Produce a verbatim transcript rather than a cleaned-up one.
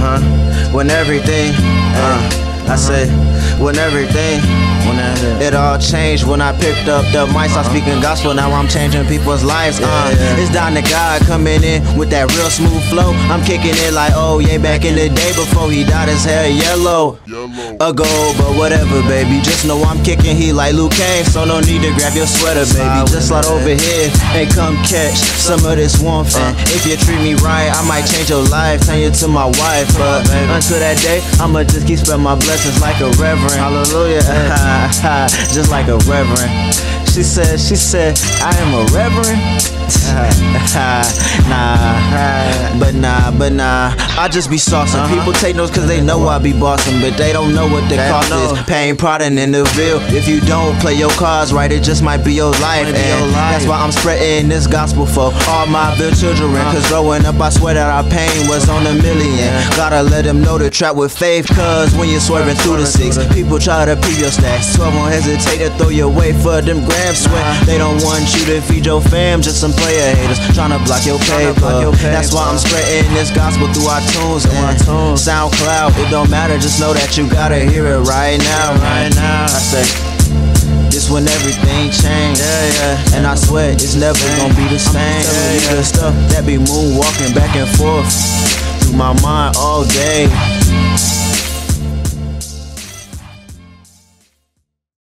Uh-huh. When everything, uh, I said, when everything, it all changed when I picked up the mic. I speaking gospel, now I'm changing people's lives. Uh, it's Donthegodd coming in with that real smooth flow. I'm kicking it like, oh yeah, back in the day before he dyed his hair yellow. Ago, but whatever, baby. Just know I'm kicking heat like Luke Cage, so no need to grab your sweater, baby. Just slide over here and come catch some of this warmth. And if you treat me right, I might change your life, turn you to my wife. But until that day, I'ma just keep spreading my blessings like a reverend. Hallelujah. Just like a reverend. She said, she said, I am a reverend. Nah, but nah, but nah. I just be saucing. Uh-huh. People take notes cause they know I be bossing, but they don't know what the they cost is. Pain, prodding in the veil. If you don't play your cards right, it just might be your life. And your life. That's why I'm spreading this gospel for all my real children. Uh-huh. Cause growing up, I swear that our pain was on a million. Yeah. Gotta let them know to trap with faith, cause when you're swerving through the six, people try to peep your stacks. twelve won't hesitate to throw your way for them grams. Swear they don't want you to feed your fam, just some player haters tryna block your paper. That's why I'm spreading this gospel through our tunes and SoundCloud. It don't matter, just know that you gotta hear it right now. Right now, I say this when everything changed. Yeah, yeah. And I swear it's never gonna be the same. Yeah, yeah. The stuff that be moonwalking back and forth through my mind all day.